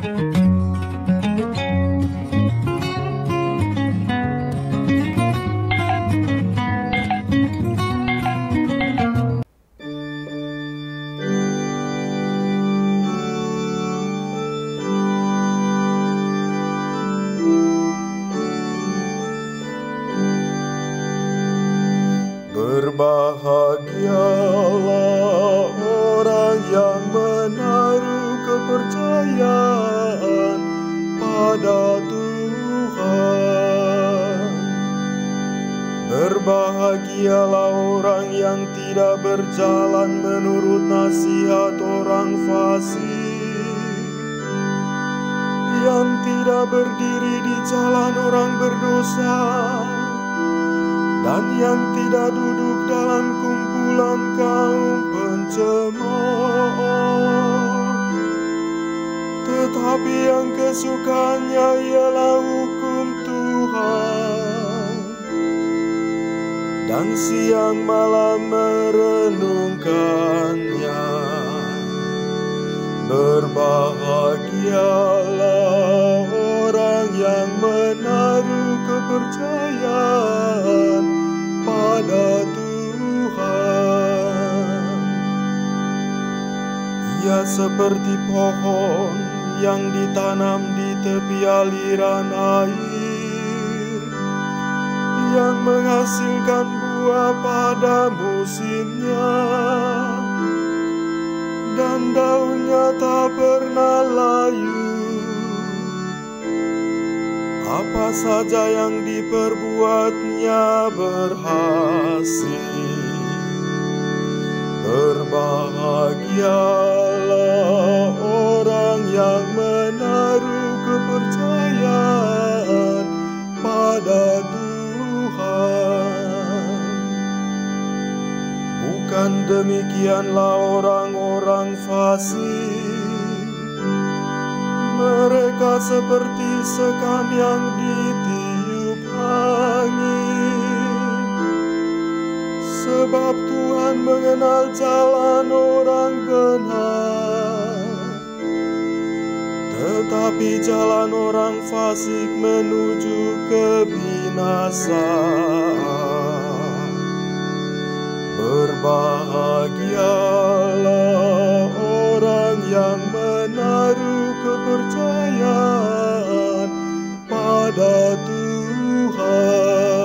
Berbahagialah orang yang menaruh kepercayaan pada Tuhan. Berbahagialah orang yang tidak berjalan menurut nasihat orang fasik, yang tidak berdiri di jalan orang berdosa, dan yang tidak duduk dalam kumpulan kaum pencemooh. Tetapi yang kesukaannya ialah hukum Tuhan, dan siang malam merenungkannya. Berbahagialah orang yang menaruh kepercayaan pada Tuhan. Ia seperti pohon yang ditanam di tepi aliran air, yang menghasilkan buah pada musimnya, dan daunnya tak pernah layu. Apa saja yang diperbuatnya berhasil. Berbahagialah orang yang menaruh kepercayaan pada Tuhan. Bukan demikianlah orang-orang fasik. Mereka seperti sekam yang ditiup angin. Sebab Tuhan mengenal jalan orang benar, tetapi jalan orang fasik menuju kebinasaan. Berbahagialah orang yang menaruh kepercayaan pada Tuhan.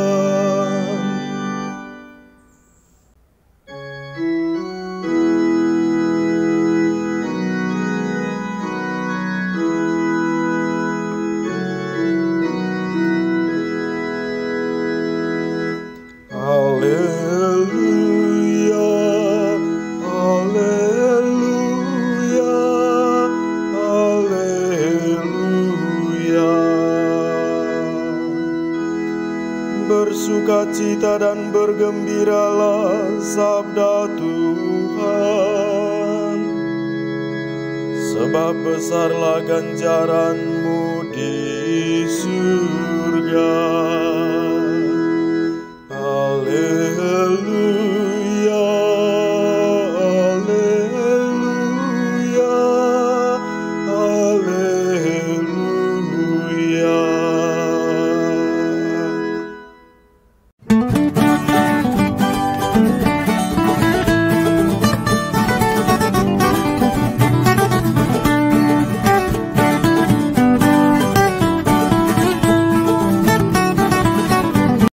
Haleluya, haleluya, haleluya. Bersukacita dan bergembiralah, sabda Tuhan, sebab besarlah ganjaran-Mu di surga.